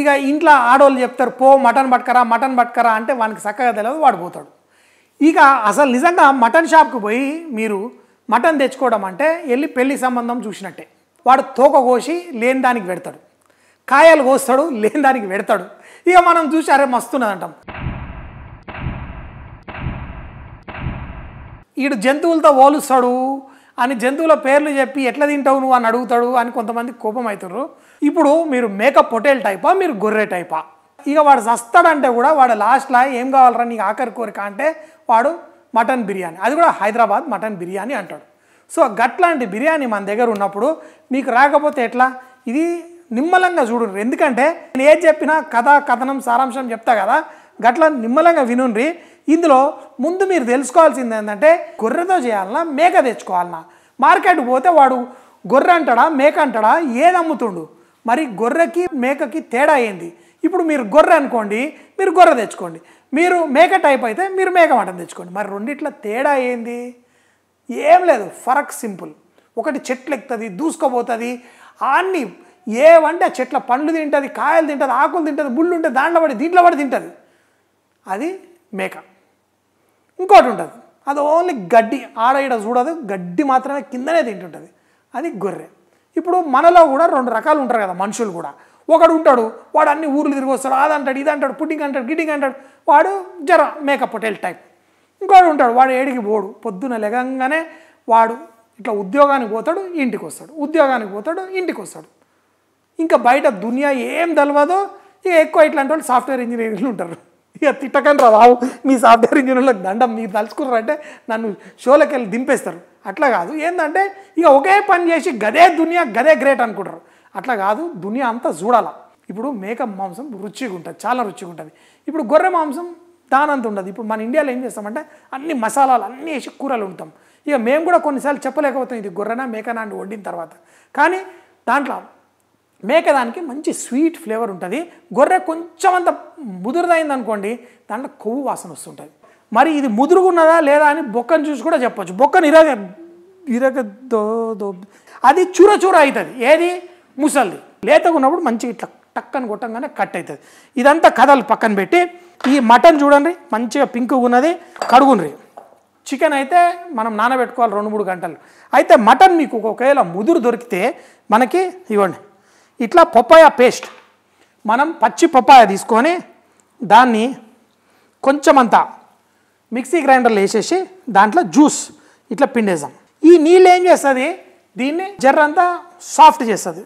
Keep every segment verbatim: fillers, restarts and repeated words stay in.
ఇక ఇంట్లో ఆడోళ్ళు చెప్తారు పో మటన్ పట్టుకరా మటన్ పట్టుకరా అంటే వానికి చక్కగా తెలియదు వాడు పోతాడు. ఇక అసలు నిజంగా మటన్ షాప్కి పోయి మీరు మటన్ తెచ్చుకోవడం అంటే వెళ్ళి పెళ్లి సంబంధం చూసినట్టే. వాడు తోక కోసి లేని దానికి పెడతాడు, కాయలు కోస్తాడు లేని దానికి పెడతాడు. ఇక మనం చూసి అరే మస్తున్నది అంటాం. ఈడు జంతువులతో పోలుస్తాడు అని జంతువుల పేర్లు చెప్పి ఎట్లా తింటావు నువ్వు అని అడుగుతాడు అని కొంతమంది కోపం అవుతారు. ఇప్పుడు మీరు మేకప్ పొటేల్ టైపా మీరు గొర్రె టైపా? ఇక వాడు చస్తాడంటే కూడా వాడు లాస్ట్లో ఏం కావాలరా నీకు ఆఖరి కోరిక అంటే వాడు మటన్ బిర్యానీ, అది కూడా హైదరాబాద్ మటన్ బిర్యానీ అంటాడు. సో గట్లాంటి బిర్యానీ మన దగ్గర ఉన్నప్పుడు మీకు రాకపోతే ఎట్లా? ఇది నిమ్మలంగా చూడండి. ఎందుకంటే నేను ఏది చెప్పినా కథ కథనం సారాంశం చెప్తా కదా, గట్లా నిమ్మలంగా వినుండ్రి. ఇందులో ముందు మీరు తెలుసుకోవాల్సింది ఏంటంటే గొర్రెతో చేయాలన్నా మేక తెచ్చుకోవాలన్నా. మార్కెట్ పోతే వాడు గొర్రె అంటాడా మేక అంటాడా ఏది అమ్ముతుండు? మరి గొర్రెకి మేకకి తేడా ఏంది? ఇప్పుడు మీరు గొర్రె అనుకోండి, మీరు గొర్రె తెచ్చుకోండి. మీరు మేక టైప్ అయితే మీరు మేక మటన్ తెచ్చుకోండి. మరి రెండిట్ల తేడా ఏంది? ఏం లేదు, ఫరక్ సింపుల్. ఒకటి చెట్లు ఎక్కుతుంది, దూసుకుపోతుంది, అన్నీ ఏవంటే చెట్ల పండ్లు తింటుంది, కాయలు తింటుంది, ఆకులు తింటుంది, ముళ్ళు ఉంటుంది, దాంట్లో పడి దీంట్లో పడి తింటుంది, అది మేక. ఇంకోటి ఉంటుంది అది ఓన్లీ గడ్డి, ఆడ ఈడ చూడదు, గడ్డి మాత్రమే కిందనే తింటుంటుంది, అది గొర్రె. ఇప్పుడు మనలో కూడా రెండు రకాలు ఉంటారు కదా మనుషులు కూడా. ఒకడు ఉంటాడు వాడు అన్ని ఊర్లు తిరిగి వస్తాడు, అది అంటాడు ఇది అంటాడు పుట్టింగ్ అంటాడు గిట్టింగ్ అంటాడు, వాడు జర మేకప్ పొటేల్ టైప్. ఇంకోటి ఉంటాడు వాడు ఏడికి పోడు, పొద్దున లెగంగానే వాడు ఇట్లా ఉద్యోగానికి పోతాడు ఇంటికి వస్తాడు, ఉద్యోగానికి పోతాడు ఇంటికి వస్తాడు. ఇంకా బయట దునియా ఏం తెలవదో. ఇక ఎక్కువ ఇట్లాంటి వాళ్ళు సాఫ్ట్వేర్ ఇంజనీర్లు ఉంటారు. ఇక తిట్టకని రావు మీ సాఫ్ట్వేర్ ఇంజనీర్లకు దండం, మీరు తలుచుకున్నారంటే నన్ను షోలోకి వెళ్ళి దింపేస్తారు. అట్లా కాదు, ఏంటంటే ఇక ఒకే పని చేసి గదే దునియా గదే గ్రేట్ అనుకుంటారు. అట్లా కాదు, దునియా అంతా చూడాలా. ఇప్పుడు మేక మాంసం రుచిగా ఉంటుంది, చాలా రుచిగా ఉంటుంది. ఇప్పుడు గొర్రె మాంసం దానంత ఉండదు. ఇప్పుడు మన ఇండియాలో ఏం చేస్తామంటే అన్ని మసాలాలు అన్నీ వేసి కూరలు ఉంటాం. ఇక మేము కూడా కొన్నిసార్లు చెప్పలేకపోతాం ఇది గొర్రెనా మేకనా అని వండిన తర్వాత. కానీ దాంట్లో మేక దానికి మంచి స్వీట్ ఫ్లేవర్ ఉంటుంది. గొర్రె కొంచెం అంత ముదురుదైంది అనుకోండి దాంట్లో కొవ్వు వాసన వస్తుంటుంది. మరి ఇది ముదురుగున్నదా లేదా అని బొక్కను చూసి కూడా చెప్పచ్చు. బొక్కను ఇరగ ఇరగ దో దో అది చూర చూర అవుతుంది. ఏది ముసలిది లేతగా ఉన్నప్పుడు మంచిగా ఇట్లా టక్కని కొట్టంగానే కట్ అవుతుంది. ఇదంతా కథలు పక్కన పెట్టి ఈ మటన్ చూడండి మంచిగా పింక్గా ఉన్నది, కడుగుండ్రి. చికెన్ అయితే మనం నానబెట్టుకోవాలి రెండు మూడు గంటలు. అయితే మటన్ మీకు ఒకవేళ ముదురు దొరికితే మనకి ఇవ్వండి ఇట్లా పపాయ పేస్ట్, మనం పచ్చి పపాయ తీసుకొని దాన్ని కొంచెం అంతా మిక్సీ గ్రైండర్లో వేసేసి దాంట్లో జ్యూస్ ఇట్లా పిండేసాం. ఈ నీళ్ళు ఏం చేస్తుంది దీన్ని జర్రంతా సాఫ్ట్ చేస్తుంది.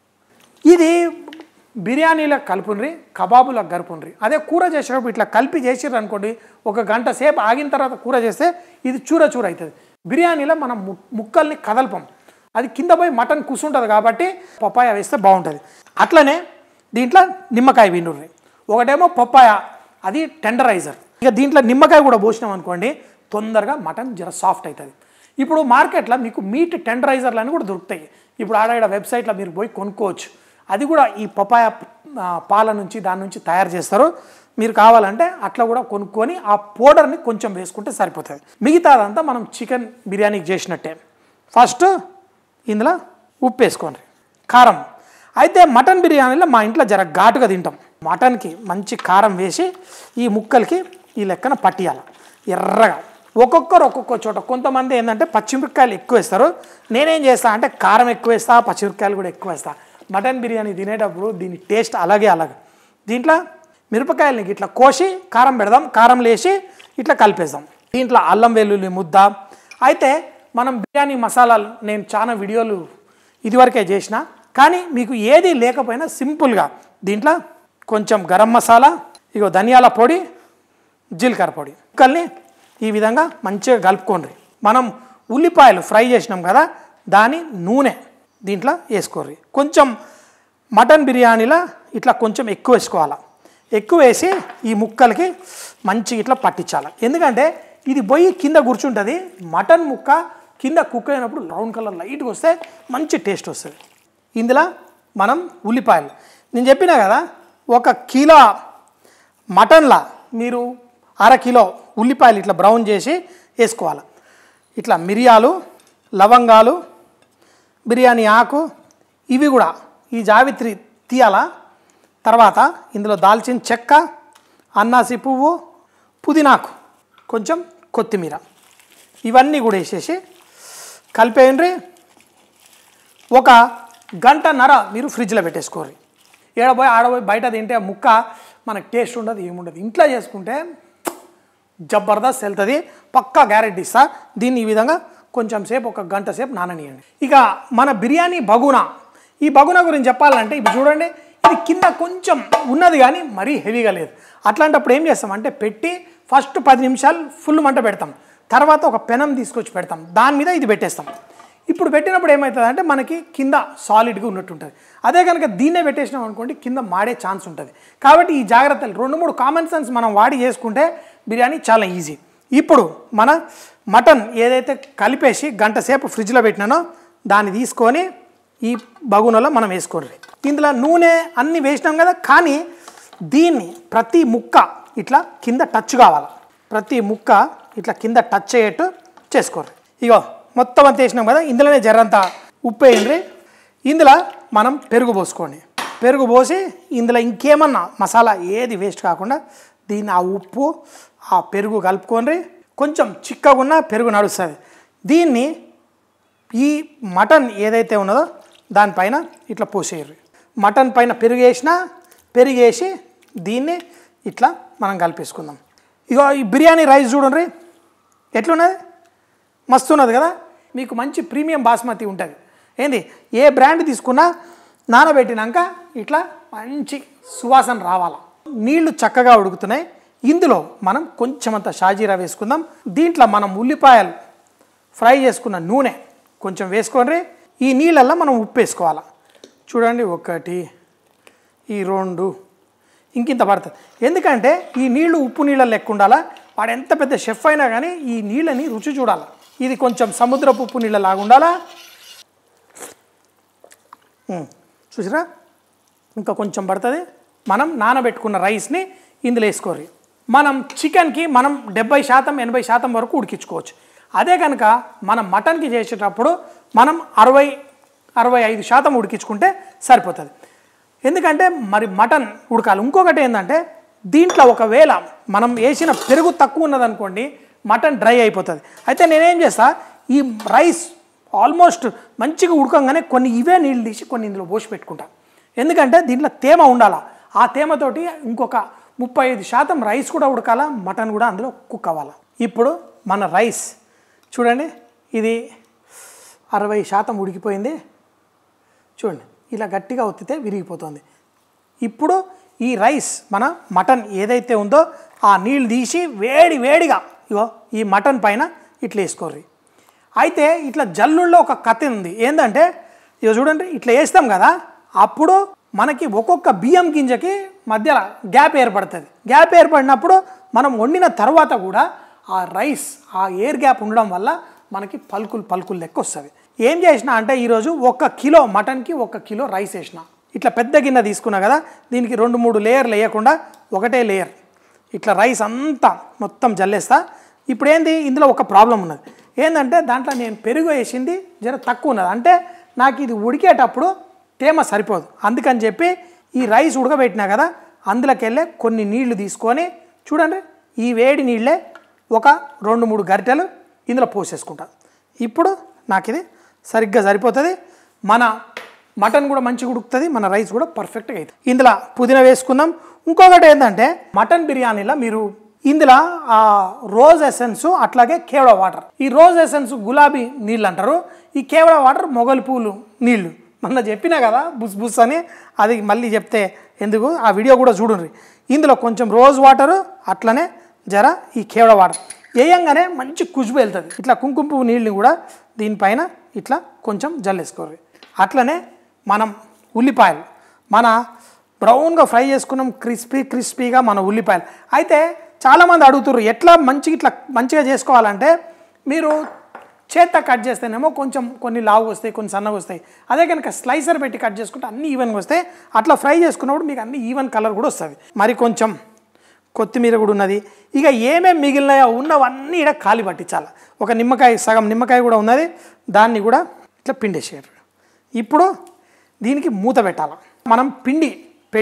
ఇది బిర్యానీలకు కలుపుండ్రి, కబాబులకు కలుపుండ్రి. అదే కూర చేసేటప్పుడు ఇట్లా కలిపి చేసిర్రు అనుకోండి, ఒక గంట సేపు ఆగిన తర్వాత కూర చేస్తే ఇది చూర చూర అవుతుంది. బిర్యానీలో మనం ముక్కల్ని కదల్పం, అది కింద పోయి మటన్ కూర్చుంటుంది కాబట్టి పపాయ వేస్తే బాగుంటుంది. అట్లనే దీంట్లో నిమ్మకాయ విండుర్రి. ఒకటేమో పపాయ, అది టెండరైజర్. ఇక దీంట్లో నిమ్మకాయ కూడా పోసినాం అనుకోండి తొందరగా మటన్ జర సాఫ్ట్ అవుతుంది. ఇప్పుడు మార్కెట్లో మీకు మీట్ టెండరైజర్లు అని కూడా దొరుకుతాయి. ఇప్పుడు ఆడ వెబ్సైట్లో మీరు పోయి కొనుక్కోవచ్చు. అది కూడా ఈ పపాయ పాల నుంచి దాని నుంచి తయారు చేస్తారు. మీరు కావాలంటే అట్లా కూడా కొనుక్కొని ఆ పౌడర్ని కొంచెం వేసుకుంటే సరిపోతుంది. మిగతాదంతా మనం చికెన్ బిర్యానీకి చేసినట్టే. ఫస్ట్ ఇందులో ఉప్పు వేసుకోండి, కారం. అయితే మటన్ బిర్యానీలో మా ఇంట్లో జర ఘాటుగా తింటాం. మటన్కి మంచి కారం వేసి ఈ ముక్కలకి ఈ లెక్కన పట్టియాలి ఎర్రగా. ఒక్కొక్కరు ఒక్కొక్క చోట కొంతమంది ఏంటంటే పచ్చిమిరపకాయలు ఎక్కువ వేస్తారు. నేనేం చేస్తా అంటే కారం ఎక్కువ వేస్తా, పచ్చిమిరపకాయలు కూడా ఎక్కువ వేస్తా. మటన్ బిర్యానీ తినేటప్పుడు దీని టేస్ట్ అలాగే అలాగే. దీంట్లో మిరపకాయలని ఇట్లా కోసి కారం పెడదాం, కారం వేసి ఇట్లా కలిపేద్దాం. దీంట్లో అల్లం వెల్లుల్లి ముద్ద. అయితే మనం బిర్యానీ మసాలాలు నేను చాలా వీడియోలు ఇదివరకే చేసిన, కానీ మీకు ఏది లేకపోయినా సింపుల్గా దీంట్లో కొంచెం గరం మసాలా, ఇగో ధనియాల పొడి, జీలకర్ర పొడి ముక్కల్ని ఈ విధంగా మంచిగా కలుపుకోండి. మనం ఉల్లిపాయలు ఫ్రై చేసినాం కదా దాని నూనె దీంట్లో వేసుకోర్రి. కొంచెం మటన్ బిర్యానీలో ఇట్లా కొంచెం ఎక్కువ వేసుకోవాలి. ఎక్కువ వేసి ఈ ముక్కలకి మంచిగా ఇట్లా పట్టించాలి. ఎందుకంటే ఇది పోయి కింద కూర్చుంటుంది. మటన్ ముక్క కింద కుక్ అయినప్పుడు బ్రౌన్ కలర్ లైట్గా వస్తే మంచి టేస్ట్ వస్తుంది. ఇందులో మనం ఉల్లిపాయలు నేను చెప్పినా కదా, ఒక కిలో మటన్లా మీరు అర కిలో ఉల్లిపాయలు ఇట్లా బ్రౌన్ చేసి వేసుకోవాలి. ఇట్లా మిరియాలు, లవంగాలు, బిర్యానీ ఆకు, ఇవి కూడా ఈ జావిత్రి తీయాలా. తర్వాత ఇందులో దాల్చిన చెక్క, అన్నాసి పువ్వు, పుదీనాకు, కొంచెం కొత్తిమీర ఇవన్నీ కూడా వేసేసి కలిపేయండి. ఒక గంటన్నర మీరు ఫ్రిడ్జ్లో పెట్టేసుకోరు. ఏడబోయి ఆడబోయి బయట తింటే ముక్క మనకు టేస్ట్ ఉండదు, ఏముండదు. ఇంట్లో చేసుకుంటే జబర్దస్త్ వెళ్తుంది, పక్కా గ్యారెంటీ ఇస్తా. దీన్ని ఈ విధంగా కొంచెం సేపు ఒక గంట సేపు నాననియండి. ఇక మన బిర్యానీ బగునా, ఈ బగునా గురించి చెప్పాలంటే ఇప్పుడు చూడండి, ఇది కింద కొంచెం ఉన్నది కానీ మరీ హెవీగా లేదు. అట్లాంటప్పుడు ఏం చేస్తాం అంటే పెట్టి ఫస్ట్ పది నిమిషాలు ఫుల్ మంట పెడతాం, తర్వాత ఒక పెనం తీసుకొచ్చి పెడతాం, దాని మీద ఇది పెట్టేస్తాం. ఇప్పుడు పెట్టినప్పుడు ఏమవుతుంది అంటే మనకి కింద సాలిడ్గా ఉన్నట్టు ఉంటుంది. అదే కనుక దీన్నే పెట్టేసినాం అనుకోండి కింద మాడే ఛాన్స్ ఉంటుంది. కాబట్టి ఈ జాగ్రత్తలు రెండు మూడు కామన్ సెన్స్ మనం వాడి చేసుకుంటే బిర్యానీ చాలా ఈజీ. ఇప్పుడు మన మటన్ ఏదైతే కలిపేసి గంట సేపు ఫ్రిడ్జ్లో పెట్టినానో దాన్ని తీసుకొని ఈ బగునలో మనం వేసుకోండి. ఇందులో నూనె అన్నీ వేసినాం కదా, కానీ దీన్ని ప్రతి ముక్క ఇట్లా కింద టచ్ కావాలి, ప్రతి ముక్క ఇట్లా కింద టచ్ అయ్యేట్టు చేసుకోండి. ఇగో మొత్తం అంతా వేసినాం కదా, ఇందులోనే జరంతా ఉప్పు వేయండి. ఇందులో మనం పెరుగు పోసుకోండి. పెరుగు పోసి ఇందులో ఇంకేమన్నా మసాలా ఏది వేస్ట్ కాకుండా దీన్ని ఆ ఉప్పు ఆ పెరుగు కలుపుకొని కొంచెం చిక్కగా ఉన్న పెరుగు నడుస్తుంది. దీన్ని ఈ మటన్ ఏదైతే ఉన్నదో దానిపైన ఇట్లా పోసేయరు. మటన్ పైన పెరుగు వేసినా పెరుగు వేసి దీన్ని ఇట్లా మనం కలిపేసుకుందాం. ఇగో ఈ బిర్యానీ రైస్ చూడండి ఎట్లున్నది, మస్తు ఉన్నది కదా. మీకు మంచి ప్రీమియం బాస్మతి ఉంటుంది. ఏంది ఏ బ్రాండ్ తీసుకున్నా నానబెట్టినాక ఇట్లా మంచి సువాసన రావాలా. నీళ్లు చక్కగా ఉడుకుతున్నాయి. ఇందులో మనం కొంచెం అంత షాజీరా వేసుకుందాం. దీంట్లో మనం ఉల్లిపాయలు ఫ్రై చేసుకున్న నూనె కొంచెం వేసుకోండి. ఈ నీళ్ళల్లో మనం ఉప్పు వేసుకోవాలి. చూడండి, ఒకటి, ఈ రెండు, ఇంకింత పడుతుంది. ఎందుకంటే ఈ నీళ్లు ఉప్పు నీళ్ళల్లో లెక్క ఉండాలా. వాడు ఎంత పెద్ద షెఫ్ అయినా కానీ ఈ నీళ్ళని రుచి చూడాలి. ఇది కొంచెం సముద్రపు ఉప్పు నీళ్ళలాగా ఉండాలా. చూసిరా, ఇంకా కొంచెం పడుతుంది. మనం నానబెట్టుకున్న రైస్ని ఇందులో వేసుకోరు. మనం చికెన్కి మనం డెబ్బై శాతం ఎనభై శాతం వరకు ఉడికించుకోవచ్చు. అదే కనుక మనం మటన్కి చేసేటప్పుడు మనం అరవై అరవై ఐదు శాతం ఉడికించుకుంటే సరిపోతుంది. ఎందుకంటే మరి మటన్ ఉడకాలి. ఇంకొకటి ఏంటంటే దీంట్లో ఒకవేళ మనం వేసిన పెరుగు తక్కువ ఉన్నదనుకోండి మటన్ డ్రై అయిపోతుంది. అయితే నేనేం చేస్తా, ఈ రైస్ ఆల్మోస్ట్ మంచిగా ఉడకంగానే కొన్ని ఇవే నీళ్ళు తీసి కొన్ని ఇందులో పోసి పెట్టుకుంటా. ఎందుకంటే దీంట్లో తేమ ఉండాలా. ఆ తేమతోటి ఇంకొక ముప్పై ఐదు శాతం రైస్ కూడా ఉడకాలా, మటన్ కూడా అందులో కుక్ అవ్వాలి. ఇప్పుడు మన రైస్ చూడండి, ఇది అరవై శాతం ఉడికిపోయింది. చూడండి, ఇలా గట్టిగా ఒత్తితే విరిగిపోతుంది. ఇప్పుడు ఈ రైస్ మన మటన్ ఏదైతే ఉందో ఆ నీళ్ళు తీసి వేడి వేడిగా ఇగో ఈ మటన్ పైన ఇట్లా వేసుకోర్రి. అయితే ఇట్లా జల్లుల్లో ఒక కథ ఉంది. ఏంటంటే ఇక చూడండి, ఇట్లా వేస్తాం కదా, అప్పుడు మనకి ఒక్కొక్క బియ్యం గింజకి మధ్యలో గ్యాప్ ఏర్పడుతుంది. గ్యాప్ ఏర్పడినప్పుడు మనం వండిన తర్వాత కూడా ఆ రైస్ ఆ ఎయిర్ గ్యాప్ ఉండడం వల్ల మనకి పలుకులు పలుకులు లెక్క వస్తుంది. ఏం చేసినా అంటే ఈరోజు ఒక కిలో మటన్కి ఒక కిలో రైస్ వేసిన. ఇట్లా పెద్ద గిన్నె తీసుకున్నా కదా, దీనికి రెండు మూడు లేయర్లు వేయకుండా ఒకటే లేయర్ ఇట్లా రైస్ అంతా మొత్తం జల్లేస్తా. ఇప్పుడు ఏంది, ఇందులో ఒక ప్రాబ్లం ఉన్నది. ఏంటంటే దాంట్లో నేను పెరుగు వేసింది జర తక్కువ ఉన్నది. అంటే నాకు ఇది ఉడికేటప్పుడు తేమ సరిపోదు. అందుకని చెప్పి ఈ రైస్ ఉడకబెట్టినా కదా, అందులోకి వెళ్ళే కొన్ని నీళ్లు తీసుకొని చూడండి, ఈ వేడి నీళ్ళే ఒక రెండు మూడు గరిటెలు ఇందులో పోసేసుకుంటా. ఇప్పుడు నాకు ఇది సరిగ్గా సరిపోతుంది. మన మటన్ కూడా మంచిగా ఉడుకుతుంది, మన రైస్ కూడా పర్ఫెక్ట్గా అవుతుంది. ఇందులో పుదీనా వేసుకుందాం. ఇంకొకటి ఏంటంటే మటన్ బిర్యానీలో మీరు ఇందులో ఆ రోజ్ ఎసెన్స్ అట్లాగే కేవడా వాటర్, ఈ రోజ్ ఎసెన్స్ గులాబీ నీళ్ళు అంటారు, ఈ కేవడా వాటర్ మొగలి పూలు నీళ్ళు. మొన్న చెప్పినా కదా బుస్ బుస్ అని, అది మళ్ళీ చెప్తే ఎందుకు, ఆ వీడియో కూడా చూడండి. ఇందులో కొంచెం రోజ్ వాటరు అట్లనే జర ఈ కేవడా వాటర్ వేయంగానే మంచి ఖుష్బు వెళ్తుంది. ఇట్లా కుంకుమ పువ్వు నీళ్ళని కూడా దీనిపైన ఇట్లా కొంచెం జల్లేసుకోరు. అట్లనే మనం ఉల్లిపాయలు మన బ్రౌన్గా ఫ్రై చేసుకున్నాం, క్రిస్పీ క్రిస్పీగా మన ఉల్లిపాయలు. అయితే చాలామంది అడుగుతారు ఎట్లా మంచిగా ఇట్లా మంచిగా చేసుకోవాలంటే, మీరు చేత్తో కట్ చేస్తేనేమో కొంచెం కొన్ని లావు వస్తాయి, కొన్ని సన్నగా వస్తాయి. అదే కనుక స్లైసర్ పెట్టి కట్ చేసుకుంటే అన్నీ ఈవెన్గా వస్తాయి. అట్లా ఫ్రై చేసుకున్నప్పుడు మీకు అన్ని ఈవెన్ కలర్ కూడా వస్తుంది. మరి కొంచెం కొత్తిమీర కూడా ఉన్నది. ఇక ఏమేమి మిగిలినాయో ఉన్నవన్నీ ఇక్కడ ఖాళీ పట్టించాలి. ఒక నిమ్మకాయ సగం నిమ్మకాయ కూడా ఉన్నది, దాన్ని కూడా ఇట్లా పిండేసేయారు. ఇప్పుడు దీనికి మూత పెట్టాలి. మనం పిండి పెట్టి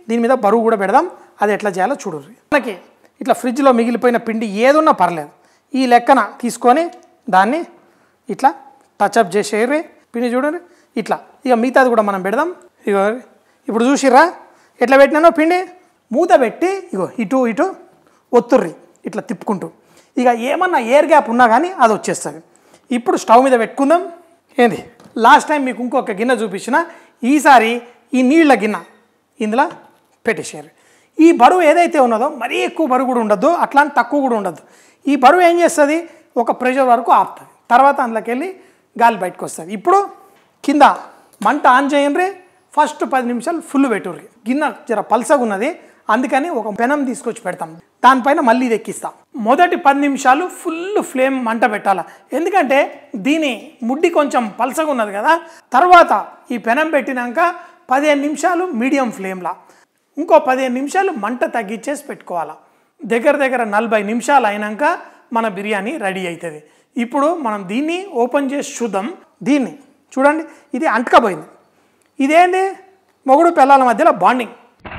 దీని మీద బరువు కూడా పెడదాం అది ఎట్లా చేయాలో చూడండి మనకి ఇట్లా ఫ్రిడ్జ్లో మిగిలిపోయిన పిండి ఏదున్నా పర్లేదు ఈ లెక్కన తీసుకొని దాన్ని ఇట్లా టచ్అప్ చేసేయరు పిండి చూడండి ఇట్లా ఇక మిగతాది కూడా మనం పెడదాం ఇగో ఇప్పుడు చూసిర్రా ఎట్లా పెట్టినానో పిండి మూత పెట్టి ఇగో ఇటు ఇటు ఒత్తుర్రి ఇట్లా తిప్పుకుంటూ ఇక ఏమన్నా ఎయిర్ గ్యాప్ ఉన్నా కానీ అది వచ్చేస్తుంది ఇప్పుడు స్టవ్ మీద పెట్టుకుందాం ఏంది లాస్ట్ టైం మీకు ఇంకొక గిన్నె చూపించిన ఈసారి ఈ నీళ్ళ గిన్నె ఇందులో పెట్టేసారు ఈ బరువు ఏదైతే ఉన్నదో మరీ ఎక్కువ బరువు కూడా ఉండద్దు అట్లాంటి తక్కువ కూడా ఉండద్దు ఈ బరువు ఏం చేస్తుంది ఒక ప్రెషర్ వరకు ఆపుతుంది తర్వాత అందులోకి వెళ్ళి గాలి బయటకు వస్తుంది ఇప్పుడు కింద మంట ఆన్ చేయండి ఫస్ట్ పది నిమిషాలు ఫుల్ పెట్టుర్రి గిన్నె జర పల్సగా ఉన్నది అందుకని ఒక పెనం తీసుకొచ్చి పెడతాం దానిపైన మళ్ళీ ఇది ఎక్కిస్తాం మొదటి పది నిమిషాలు ఫుల్ ఫ్లేమ్ మంట పెట్టాలి ఎందుకంటే దీని ముడ్డి కొంచెం పల్సగా ఉన్నది కదా తర్వాత ఈ పెనం పెట్టినాక పదిహేను నిమిషాలు మీడియం ఫ్లేమ్లా ఇంకో పదిహేను నిమిషాలు మంట తగ్గించేసి పెట్టుకోవాలి దగ్గర దగ్గర నలభై నిమిషాలు అయినాక మన బిర్యానీ రెడీ అవుతుంది ఇప్పుడు మనం దీన్ని ఓపెన్ చేసి చూద్దాం దీన్ని చూడండి ఇది అంటకపోయింది ఇదేంటి మొగుడు పిల్లల మధ్యలో బాండింగ్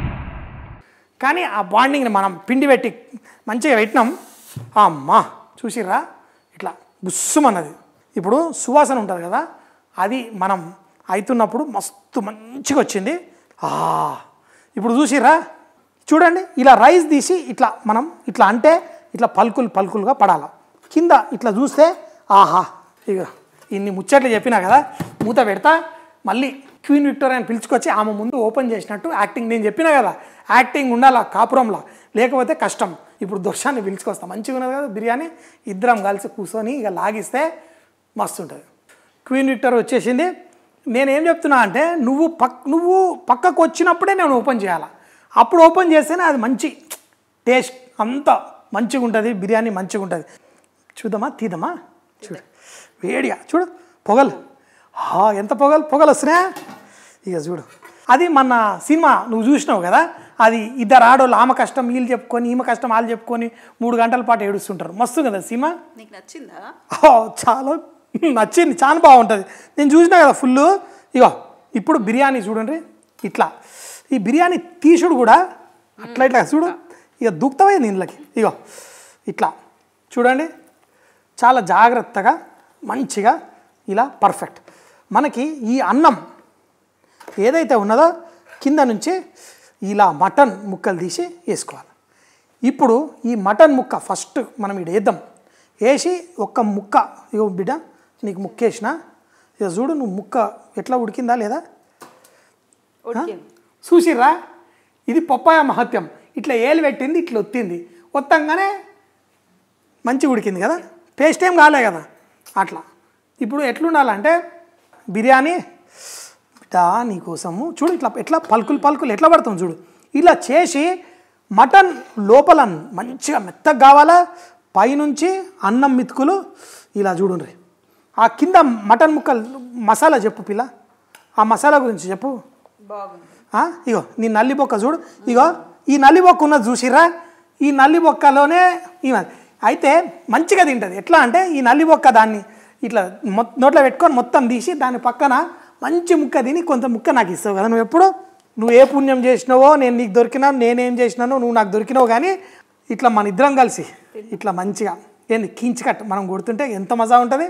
కానీ ఆ బాండింగ్ని మనం పిండి పెట్టి మంచిగా పెట్టినాం అమ్మా చూసిర్రా ఇట్లా బుస్సుమన్నది ఇప్పుడు సువాసన ఉంటుంది కదా అది మనం అవుతున్నప్పుడు మస్తు మంచిగా వచ్చింది ఇప్పుడు చూసిర్రా చూడండి ఇలా రైస్ తీసి ఇట్లా మనం ఇట్లా అంటే ఇట్లా పలుకులు పలుకులుగా పడాలి కింద ఇట్లా చూస్తే ఆహా ఇక ఇన్ని ముచ్చట్లు చెప్పినా కదా మూత పెడతా మళ్ళీ క్వీన్ విక్టోరియాని పిలుచుకొచ్చి ఆమె ముందు ఓపెన్ చేసినట్టు యాక్టింగ్ నేను చెప్పినా కదా యాక్టింగ్ ఉండాలా కాపురంలా లేకపోతే కష్టం ఇప్పుడు దోషాన్ని పిలుచుకొస్తాం మంచిగా ఉన్నది కదా బిర్యానీ ఇద్దరం కలిసి కూర్చొని ఇక లాగిస్తే మస్తు ఉంటుంది క్వీన్ విక్టోరియా వచ్చేసింది నేనేం చెప్తున్నా అంటే నువ్వు పక్ నువ్వు పక్కకు వచ్చినప్పుడే నేను ఓపెన్ చేయాలా అప్పుడు ఓపెన్ చేస్తేనే అది మంచి టేస్ట్ అంతా మంచిగా ఉంటుంది బిర్యానీ మంచిగా ఉంటుంది చూద్దామా తీద్దామా చూడు వేడిగా చూడు పొగలు ఎంత పొగలు పొగలు వస్తున్నాయా ఇక చూడు అది మన సినిమా నువ్వు చూసినావు కదా అది ఇద్దరు ఆడోళ్ళు ఆమె కష్టం వీళ్ళు చెప్పుకొని ఈమె కష్టం వాళ్ళు చెప్పుకొని మూడు గంటల పాటు ఏడుస్తుంటారు మస్తు కదా సినిమా నీకు నచ్చిందా చాలా నచ్చింది చాలా బాగుంటుంది నేను చూసినా కదా ఫుల్ ఇగో ఇప్పుడు బిర్యానీ చూడండి ఇట్లా ఈ బిర్యానీ తీసుడు కూడా అట్లా ఇట్లా చూడు ఇక దూక్తమైంది ఇంట్లోకి ఇగో ఇట్లా చూడండి చాలా జాగ్రత్తగా మంచిగా ఇలా పర్ఫెక్ట్ మనకి ఈ అన్నం ఏదైతే ఉన్నదో కింద నుంచి ఇలా మటన్ ముక్కలు తీసి వేసుకోవాలి ఇప్పుడు ఈ మటన్ ముక్క ఫస్ట్ మనం ఇక్కడ వేద్దాం వేసి ఒక్క ముక్క ఇగో బిడ్డ నీకు ముక్క వేసిన ఇక చూడు నువ్వు ముక్క ఎట్లా ఉడికిందా లేదా చూసిర్రా ఇది పప్పాయ మహత్యం ఇట్లా ఏలు పెట్టింది ఇట్లా ఒత్తింది ఒత్తంగానే మంచిగా ఉడికింది కదా టేస్ట్ ఏం కాలే కదా అట్లా ఇప్పుడు ఎట్లుండాలంటే బిర్యానీ బిడ్డా నీకోసము చూడు ఇట్లా ఎట్లా పలుకులు పలుకులు ఎట్లా పడతాం చూడు ఇలా చేసి మటన్ లోపల మంచిగా మెత్తగా కావాలా పైనుంచి అన్నం మితుకులు ఇలా చూడండి ఆ కింద మటన్ ముక్కలు మసాలా చెప్పు పిల్ల ఆ మసాలా గురించి చెప్పు ఇగో నీ నల్లి బొక్క చూడు ఇగో ఈ నల్లి బొక్క ఉన్నది చూసిరా ఈ నల్లి బొక్కలోనే ఈ అయితే మంచిగా తింటుంది ఎట్లా అంటే ఈ నల్లి బొక్క దాన్ని ఇట్లా నోట్లో పెట్టుకొని మొత్తం తీసి దాని పక్కన మంచి ముక్క తిని కొంత ముక్క నాకు ఇస్తావు కదా నువ్వు ఎప్పుడు నువ్వు ఏ పుణ్యం చేసినావో నేను నీకు దొరికినా నేనేం చేసినానో నువ్వు నాకు దొరికినావు కానీ ఇట్లా మన ఇద్దరం కలిసి ఇట్లా మంచిగా ఏంది కించికట్ మనం కొడుతుంటే ఎంత మజా ఉంటుంది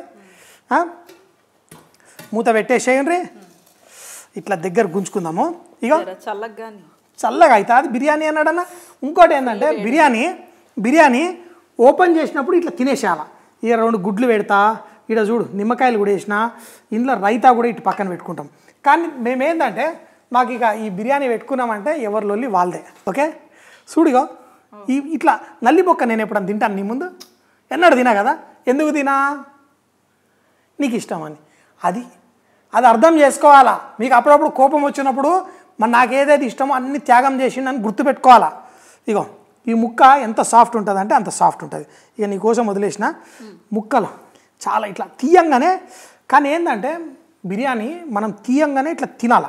మూత పెట్టేసేయండి ఇట్లా దగ్గర గుంజుకుందాము ఇక చల్లగా చల్లగా అవుతుంది అది బిర్యానీ అన్నాడన్నా ఇంకోటి ఏంటంటే బిర్యానీ బిర్యానీ ఓపెన్ చేసినప్పుడు ఇట్లా తినేసేయాల ఇక రెండు గుడ్లు పెడతా ఇక్కడ చూడు నిమ్మకాయలు కూడా వేసిన ఇందులో రైతా కూడా ఇటు పక్కన పెట్టుకుంటాం కానీ మేమేంటంటే మాకు ఇక ఈ బిర్యానీ పెట్టుకున్నామంటే ఎవరి లొల్లి వాళ్ళదే ఓకే చూడిగో ఈ ఇట్లా నల్లి బొక్క నేను ఎప్పుడన్నా తింటాను నీ ముందు ఎన్నడు తినా కదా ఎందుకు తినా నీకు ఇష్టమని అది అది అర్థం చేసుకోవాలా మీకు అప్పుడప్పుడు కోపం వచ్చినప్పుడు మరి నాకు ఏదైతే ఇష్టమో అన్ని త్యాగం చేసిండని గుర్తుపెట్టుకోవాలా ఇగో ఈ ముక్క ఎంత సాఫ్ట్ ఉంటుంది అంటే అంత సాఫ్ట్ ఉంటుంది ఇక నీకోసం వదిలేసిన ముక్కలు చాలా ఇట్లా తీయంగానే కానీ ఏంటంటే బిర్యానీ మనం తీయంగానే ఇట్లా తినాల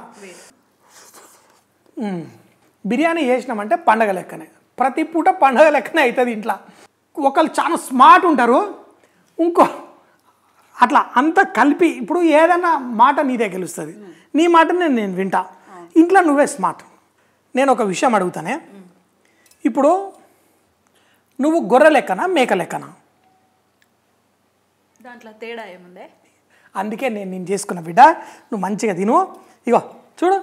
బిర్యానీ చేసినామంటే పండగ లెక్కనే ప్రతి పూట పండగ లెక్కనే అవుతుంది ఇంట్లో ఒకళ్ళు చాలా స్మార్ట్ ఉంటారు ఇంకో అట్లా అంతా కలిపి ఇప్పుడు ఏదైనా మాట నీదే గెలుస్తుంది నీ మాటనే నేను వింటా ఇంట్లో నువ్వే స్మార్ట్ నేను ఒక విషయం అడుగుతానే, ఇప్పుడు నువ్వు గొర్రె లెక్కనా మేక లెక్కనా? దాంట్లో తేడా ఏముందే? అందుకే నేను నేను చేసుకున్న బిడ్డ, నువ్వు మంచిగా తిను. ఇగో చూడు,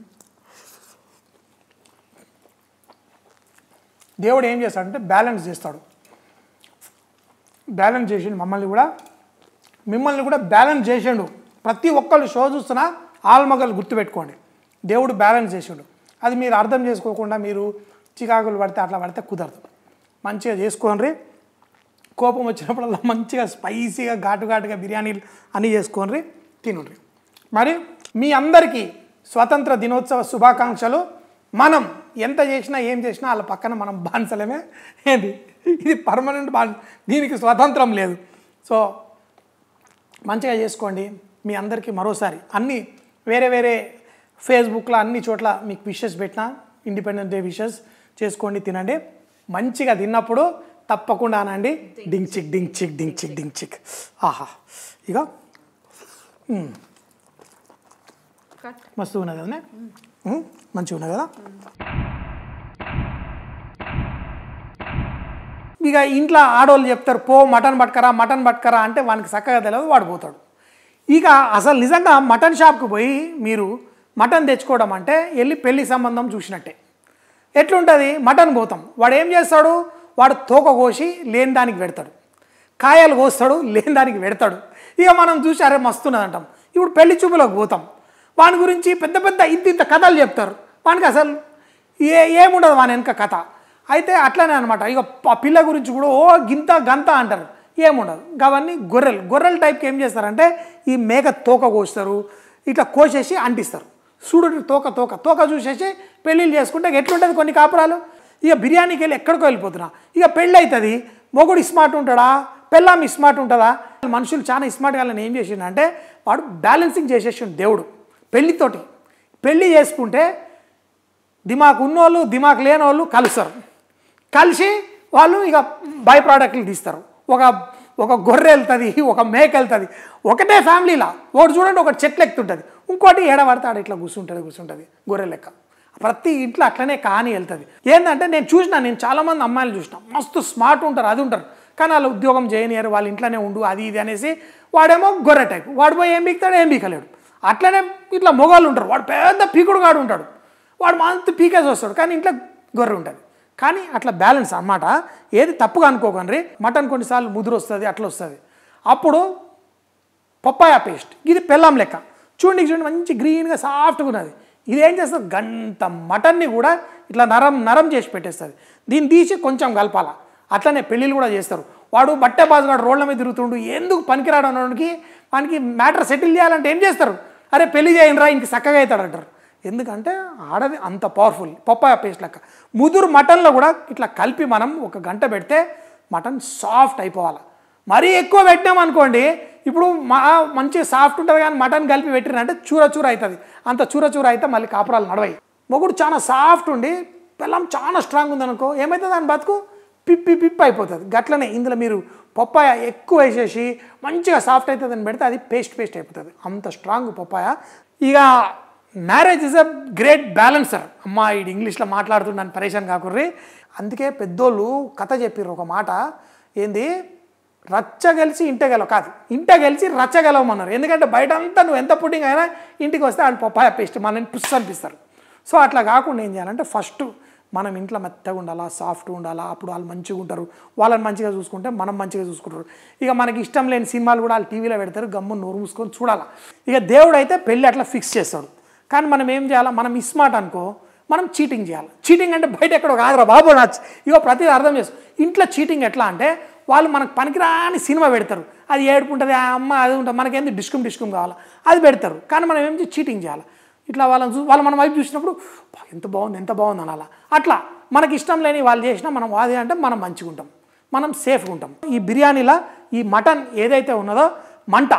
దేవుడు ఏం చేస్తాడంటే బ్యాలెన్స్ చేస్తాడు. బ్యాలెన్స్ చేసిండు మమ్మల్ని కూడా, మిమ్మల్ని కూడా బ్యాలెన్స్ చేసిండు. ప్రతి ఒక్కళ్ళు షో చూస్తున్నా ఆల్మగలు గుర్తుపెట్టుకోండి, దేవుడు బ్యాలెన్స్ చేసిండు. అది మీరు అర్థం చేసుకోకుండా మీరు చికాకులు పడితే అట్లా పడితే కుదరదు. మంచిగా చేసుకోండి. కోపం వచ్చినప్పుడల్లా మంచిగా స్పైసీగా ఘాటు ఘాటుగా బిర్యానీలు అన్నీ చేసుకోండి, తినండి. మరి మీ అందరికీ స్వతంత్ర దినోత్సవ శుభాకాంక్షలు. మనం ఎంత చేసినా ఏం చేసినా వాళ్ళ పక్కన మనం బానిసలమే. ఏంటి ఇది పర్మనెంట్ బాన్, దీనికి స్వతంత్రం లేదు. సో మంచిగా చేసుకోండి. మీ అందరికీ మరోసారి అన్నీ వేరే వేరే ఫేస్బుక్లో అన్ని చోట్ల మీకు విషెస్ పెట్టినా, ఇండిపెండెన్స్ డే విషెస్ చేసుకోండి, తినండి. మంచిగా తిన్నప్పుడు తప్పకుండా అనండి డింగ్ చిక్ డింగ్ చిక్ డింగ్ చిక్ డింగ్ చిక్. ఆహా, ఇక మస్తు ఉన్నది కదా, మంచిగా ఉన్నది కదా. ఇక ఇంట్లో ఆడవాళ్ళు చెప్తారు, పో మటన్ పట్టుకరా మటన్ పట్టుకరా అంటే వానికి చక్కగా తెలియదు, వాడు పోతాడు. ఇక అసలు నిజంగా మటన్ షాప్కి పోయి మీరు మటన్ తెచ్చుకోవడం అంటే వెళ్ళి పెళ్లి సంబంధం చూసినట్టే. ఎట్లుంటుంది, మటన్ పోతాం, వాడు ఏం చేస్తాడు, వాడు తోక కోసి లేని దానికి పెడతాడు, కాయలు కోస్తాడు లేని దానికి పెడతాడు. ఇక మనం చూసి అరే మస్తున్నది అంటాం. ఇప్పుడు పెళ్లి చూపులకు పోతాం, వాని గురించి పెద్ద పెద్ద ఇంత ఇంత కథలు చెప్తారు, వానికి అసలు ఏ ఏముండదు వాని వెనక కథ. అయితే అట్లనే అనమాట. ఇక పిల్ల గురించి కూడా ఓ గింత గంత అంటారు, ఏముండదు. అవన్నీ గొర్రెలు గొర్రెల టైప్కి ఏం చేస్తారంటే ఈ మేక తోక కోస్తారు, ఇట్లా కోసేసి అంటిస్తారు. చూడు తోక తోక తోక చూసేసి పెళ్ళిళ్ళు చేసుకుంటే ఎట్లుంటుంది కొన్ని కాపురాలు. ఇక బిర్యానీకి వెళ్ళి ఎక్కడికో వెళ్ళిపోతున్నా. ఇక పెళ్ళి అవుతుంది, మొగుడు స్మార్ట్ ఉంటాడా, పెళ్ళాం స్మార్ట్ ఉంటుందా? మనుషులు చాలా స్మార్ట్ వాళ్ళని ఏం చేసిండంటే వాడు బ్యాలెన్సింగ్ చేసేసిండు దేవుడు పెళ్ళితోటి. పెళ్ళి చేసుకుంటే దిమాకు ఉన్నోళ్ళు దిమాకు లేని వాళ్ళు కలుస్తారు, కలిసి వాళ్ళు ఇక బై ప్రోడక్ట్లు తీస్తారు. ఒక ఒక గొర్రె వెళ్తుంది, ఒక మేక వెళ్తుంది, ఒకటే ఫ్యామిలీలా. ఒకటి చూడండి ఒకటి చెట్లు ఎక్కుతుంటుంది, ఇంకోటి ఏడబడతాడు ఇట్లా కూర్చుంటుంది కూర్చుంటుంది గొర్రె లెక్క. ప్రతి ఇంట్లో అట్లనే కానీ వెళ్తుంది. ఏంటంటే నేను చూసిన, నేను చాలామంది అమ్మాయిలు చూసిన మస్తు స్మార్ట్ ఉంటారు, అది ఉంటారు, కానీ వాళ్ళు ఉద్యోగం చేయనియరు, వాళ్ళ ఇంట్లోనే ఉండు అది ఇది అనేసి. వాడేమో గొర్రె టైప్, వాడు పోయి ఏం పీకుతాడు, ఏం పీకలేడు. అట్లనే ఇట్లా మొగాళ్ళు ఉంటారు, వాడు పెద్ద పీకుడు గాడు ఉంటాడు, వాడు మంత్ పీకేసి వస్తాడు, కానీ ఇంట్లో గొర్రె ఉంటుంది. కానీ అట్లా బ్యాలెన్స్ అన్నమాట. ఏది తప్పుగా అనుకోకండి. మటన్ కొన్నిసార్లు ముదురు వస్తుంది, అట్లా వస్తుంది. అప్పుడు పప్పాయ పేస్ట్, ఇది బెల్లం లెక్క చూడండి, చూడండి మంచి గ్రీన్గా సాఫ్ట్గా ఉన్నది. ఇది ఏం చేస్తుంది, గంట మటన్ని కూడా ఇట్లా నరం నరం చేసి పెట్టేస్తుంది. దీన్ని తీసి కొంచెం కలపాల. అట్లనే పెళ్ళిళ్ళు కూడా చేస్తారు. వాడు బట్టే బాజుగాడు రోడ్ల మీద తిరుగుతుండు, ఎందుకు పనికిరాడు అన్నవాడికి వానికి మ్యాటర్ సెటిల్ చేయాలంటే ఏం చేస్తారు, అరే పెళ్లి చేయండి రా ఇంక చక్కగా అవుతాడు అంటారు. ఎందుకంటే ఆడది అంత పవర్ఫుల్. పప్పాయ పేస్ట్ లెక్క ముదురు మటన్లో కూడా ఇట్లా కలిపి మనం ఒక గంట పెడితే మటన్ సాఫ్ట్ అయిపోవాలి. మరీ ఎక్కువ పెట్టినామనుకోండి, ఇప్పుడు మా మంచి సాఫ్ట్ ఉంటుంది కానీ మటన్ కలిపి పెట్టినంటే చూర చూర అవుతుంది. అంత చూర చూర అయితే మళ్ళీ కాపురాలు నడవాయి. మొగుడు చాలా సాఫ్ట్ ఉండి బెల్లం చాలా స్ట్రాంగ్ ఉందనుకో, ఏమవుతుంది దాని బతుకు పిప్పి పిప్పి అయిపోతుంది. గట్లనే ఇందులో మీరు పప్పాయ ఎక్కువ వేసేసి మంచిగా సాఫ్ట్ అవుతుందని పెడితే అది పేస్ట్ పేస్ట్ అయిపోతుంది, అంత స్ట్రాంగ్ పప్పాయ. ఇక marriage is a great balancer. అమ్మా ఇది ఇంగ్లీష్లో మాట్లాడుతున్నాను, పరేషాన్ కాకుర్రి. అందుకే పెద్దోళ్ళు కథ చెప్పారు ఒక మాట, ఏంది రచ్చ గెలిచి ఇంట గెలవ కాదు, ఇంట గెలిచి రచ్చ గెలవమన్నారు. ఎందుకంటే బయట అంతా నువ్వు ఎంత పుట్టింగ్ అయినా ఇంటికి వస్తే వాళ్ళు పప్పాయ పేస్ట్ మనని పుస్ అనిపిస్తారు. సో అట్లా కాకుండా ఏం చేయాలంటే ఫస్ట్ మనం ఇంట్లో మెత్తగా ఉండాలా, సాఫ్ట్గా ఉండాలా, అప్పుడు వాళ్ళు మంచిగా ఉంటారు. వాళ్ళని మంచిగా చూసుకుంటే మనం మంచిగా చూసుకుంటారు. ఇక మనకి ఇష్టం లేని సినిమాలు కూడా వాళ్ళు టీవీలో పెడతారు, గమ్ము నోరు మూసుకొని చూడాలా. ఇక దేవుడు అయితే పెళ్ళి అట్లా ఫిక్స్ చేస్తాడు. కానీ మనం ఏం చేయాలా, మనం ఇస్మార్ట్ అనుకో, మనం చీటింగ్ చేయాలి. చీటింగ్ అంటే బయట ఎక్కడో కాదురా బాబు నచ్చ. ఇగో ప్రతిదీ అర్థం చేస్తాం. ఇంట్లో చీటింగ్ ఎట్లా అంటే వాళ్ళు మనకు పనికిరాని సినిమా పెడతారు, అది ఏడుపు ఉంటుంది, ఆ అమ్మ అది ఉంటుంది, మనకేంది డిస్కుమ్ డిస్కుమ్ కావాలా అది పెడతారు. కానీ మనం ఏం చేసి చీటింగ్ చేయాలి. ఇట్లా వాళ్ళని చూ వాళ్ళు మనం వైపు చూసినప్పుడు ఎంత బాగుంది ఎంత బాగుంది అనాలా. అట్లా మనకి ఇష్టం లేని వాళ్ళు చేసినా మనం వాది అంటే మనం మంచిగా ఉంటాం, మనం సేఫ్గా ఉంటాం. ఈ బిర్యానీలో ఈ మటన్ ఏదైతే ఉన్నదో మంట,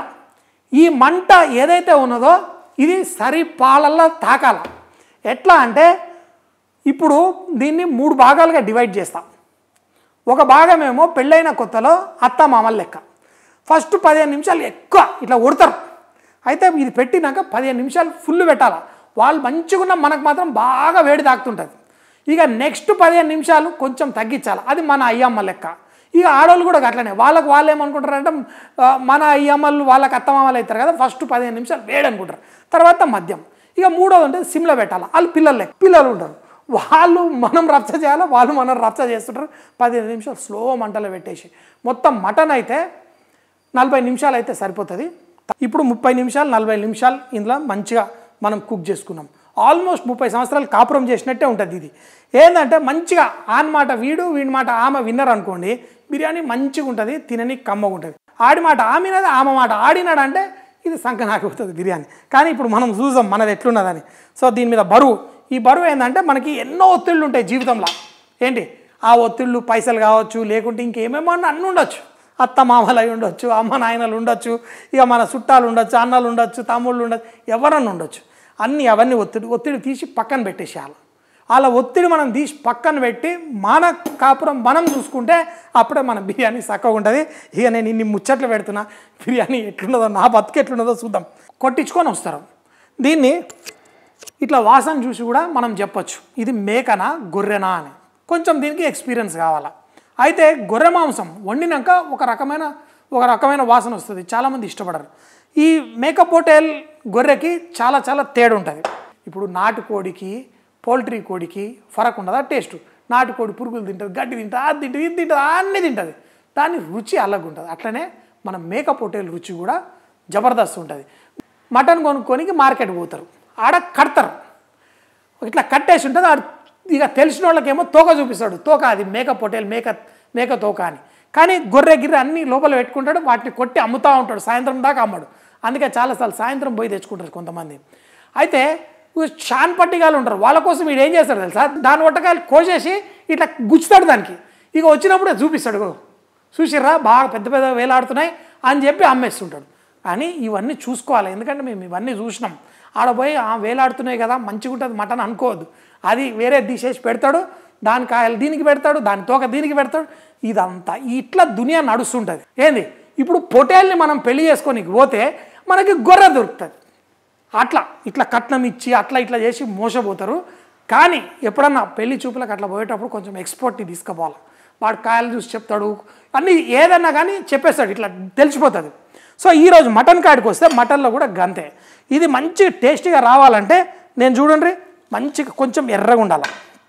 ఈ మంట ఏదైతే ఉన్నదో ఇది సరి పాలల్లో తాకాల. ఎట్లా అంటే ఇప్పుడు దీన్ని మూడు భాగాలుగా డివైడ్ చేస్తాం. ఒక భాగమేమో పెళ్ళైన కొత్తలో అత్త మామల లెక్క. ఫస్ట్ పదిహేను నిమిషాలు ఎక్కువ ఇట్లా ఉడతారు. అయితే ఇది పెట్టినాక పదిహేను నిమిషాలు ఫుల్ పెట్టాలి. వాళ్ళు మంచిగా ఉన్న మనకు మాత్రం బాగా వేడి తాకుతుంటుంది. ఇక నెక్స్ట్ పదిహేను నిమిషాలు కొంచెం తగ్గించాలి, అది మన అయ్యమ్మ లెక్క. ఇక ఆడవాళ్ళు కూడా అట్లనే, వాళ్ళకు వాళ్ళు ఏమనుకుంటారంటే మన అయ్యమ్మలు వాళ్ళకి అత్తమామలు అవుతారు కదా, ఫస్ట్ పదిహేను నిమిషాలు వేడి అనుకుంటారు, తర్వాత మద్యం. ఇక మూడోది అంటే సిమ్లో పెట్టాలి. వాళ్ళు పిల్లలు లెక్క, పిల్లలు ఉంటారు, వాళ్ళు మనం రచ్చ చేయాలి, వాళ్ళు మనం రచ్చ చేస్తుంటారు. పదిహేను నిమిషాలు స్లో మంటలో పెట్టేసి మొత్తం మటన్ అయితే నలభై నిమిషాలు అయితే సరిపోతుంది. ఇప్పుడు ముప్పై నిమిషాలు నలభై నిమిషాలు ఇందులో మంచిగా మనం కుక్ చేసుకున్నాం. ఆల్మోస్ట్ ముప్పై సంవత్సరాలు కాపురం చేసినట్టే ఉంటుంది. ఇది ఏంటంటే మంచిగా ఆన్ మాట వీడు వీడి మాట ఆమె విన్నర్ అనుకోండి, బిర్యానీ మంచిగా ఉంటుంది, తినని కమ్మగా ఉంటుంది. ఆడి మాట ఆమెనది, ఆమె మాట ఆడినాడు అంటే ఇది సంకనాకపోతుంది బిర్యానీ. కానీ ఇప్పుడు మనం చూసాం మనది ఎట్లున్నదని. సో దీని మీద బరువు, ఈ బరువు ఏంటంటే మనకి ఎన్నో ఒత్తిళ్ళు ఉంటాయి జీవితంలో. ఏంటి ఆ ఒత్తిళ్ళు? పైసలు కావచ్చు, లేకుంటే ఇంకేమేమో అన్నీ ఉండొచ్చు, అత్త మామలు అయి ఉండొచ్చు, అమ్మ నాయనలు ఉండొచ్చు, ఇక మన చుట్టాలు ఉండొచ్చు, అన్నలు ఉండొచ్చు, తమ్ముళ్ళు ఉండొచ్చు, ఎవరన్నా ఉండొచ్చు. అన్నీ అవన్నీ ఒత్తిడి ఒత్తిడి తీసి పక్కన పెట్టేసేయాలి. అలా ఒత్తిడి మనం తీసి పక్కన పెట్టి మన కాపురం మనం చూసుకుంటే అప్పుడే మన బిర్యానీ చక్కగా ఉంటుంది. ఇక నేను ఇన్ని ముచ్చట్లు పెడుతున్నా, బిర్యానీ ఎట్లున్నదో నా బతుకు ఎట్లున్నదో చూద్దాం. కొట్టించుకొని వస్తారు. దీన్ని ఇట్లా వాసన చూసి కూడా మనం చెప్పొచ్చు ఇది మేకనా గొర్రెనా అని. కొంచెం దీనికి ఎక్స్పీరియన్స్ కావాలా. అయితే గొర్రె మాంసం వండినాక ఒక రకమైన ఒక రకమైన వాసన వస్తుంది, చాలామంది ఇష్టపడరు. ఈ మేకప్ హోటల్ గొర్రెకి చాలా చాలా తేడా ఉంటుంది. ఇప్పుడు నాటుకోడికి పౌల్ట్రీ కోడికి ఫరక్ ఉండదా టేస్ట్? నాటుకోడి పురుగులు తింటుంది, గడ్డి తింటుంది, అది తింటుంది, ఇది తింటుంది, అన్నీ తింటుంది, దాని రుచి అలాగ ఉంటుంది. అట్లనే మన మేకప్ హోటల్ రుచి కూడా జబర్దస్త్ ఉంటుంది. మటన్ కొనుక్కొని మార్కెట్ పోతారు, ఆడ కడతారు, ఇట్లా కట్టేసి ఉంటుంది. ఆడ ఇక తెలిసిన వాళ్ళకేమో తోక చూపిస్తాడు, తోక అది మేకప్ హోటల్ మేక మేక తోక అని. కానీ గొర్రె గిర్రె అన్నీ లోపల పెట్టుకుంటాడు, వాటిని కొట్టి అమ్ముతూ ఉంటాడు, సాయంత్రం దాకా అమ్మడు. అందుకే చాలాసార్లు సాయంత్రం పోయి తెచ్చుకుంటారు కొంతమంది. అయితే షాన్ పట్టిగాలు ఉంటారు, వాళ్ళ కోసం వీడు ఏం చేస్తాడు తెలుసా, దాని ఒట్టకాయలు కోసేసి ఇట్లా గుచ్చుతాడు దానికి. ఇక వచ్చినప్పుడే చూపిస్తాడు, చూసిర్రా బాగా పెద్ద పెద్ద వేలాడుతున్నాయి అని చెప్పి అమ్మేస్తుంటాడు. కానీ ఇవన్నీ చూసుకోవాలి, ఎందుకంటే మేము ఇవన్నీ చూసినాం. ఆడ పోయి వేలాడుతున్నాయి కదా మంచిగా ఉంటుంది మటన్ అనుకోవద్దు, అది వేరే తీసేసి పెడతాడు, దాని కాయలు దీనికి పెడతాడు, దాని తోక దీనికి పెడతాడు. ఇదంతా ఇట్లా దునియా నడుస్తుంటుంది. ఏంది ఇప్పుడు పొటేల్ని మనం పెళ్లి చేసుకొని పోతే మనకి గొర్రె దొరుకుతుంది, అట్లా ఇట్లా కట్నం ఇచ్చి అట్లా ఇట్లా చేసి మోసపోతారు. కానీ ఎప్పుడన్నా పెళ్లి చూపులకు అట్లా పోయేటప్పుడు కొంచెం ఎక్స్పర్ట్ని తీసుకుపోవాలి. వాడు కాయలు చూసి చెప్తాడు, అన్నీ ఏదన్నా కానీ చెప్పేస్తాడు, ఇట్లా తెలిసిపోతుంది. సో ఈరోజు మటన్ కాడికి వస్తే మటన్లో కూడా గంతే. ఇది మంచి టేస్టీగా రావాలంటే నేను చూడండి మంచిగా కొంచెం ఎర్రగా ఉండాలి.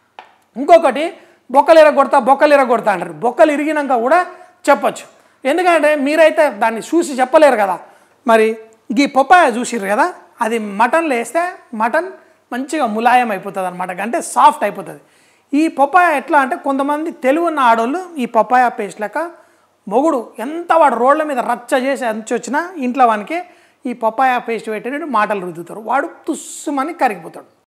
ఇంకొకటి బొక్కలు ఎరగొడతా బొక్కలు ఎరగొడతా అంటారు, బొక్కలు ఇరిగినాక కూడా చెప్పచ్చు. ఎందుకంటే మీరైతే దాన్ని చూసి చెప్పలేరు కదా. మరి ఈ పపాయ చూసిర్రు కదా, అది మటన్లో వేస్తే మటన్ మంచిగా ములాయం అయిపోతుంది అనమాట, అంటే సాఫ్ట్ అయిపోతుంది. ఈ పపాయ ఎట్లా అంటే కొంతమంది తెలుగున్న ఆడోళ్ళు ఈ పపాయ పేస్ట్ లెక్క మొగుడు ఎంత వాడు రోడ్ల మీద రచ్చ చేసి అంచి వచ్చినా ఇంట్లో వానికి ఈ పపాయ పేస్ట్ పెట్టినట్టు మాటలు రుద్దుతారు, వాడు తుస్సుమని కరిగిపోతాడు.